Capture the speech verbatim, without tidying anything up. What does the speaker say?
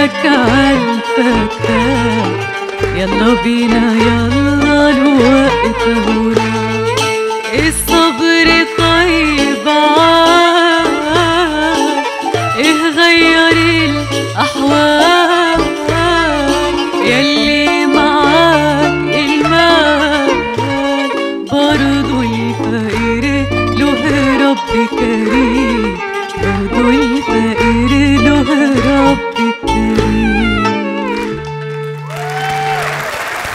لك عالفتاح، يلا بينا يلا الوقت هنا. الصبر طيب عال، ايه غير الأحوال، يلي معاك المال برضو الفقير له رب كريم.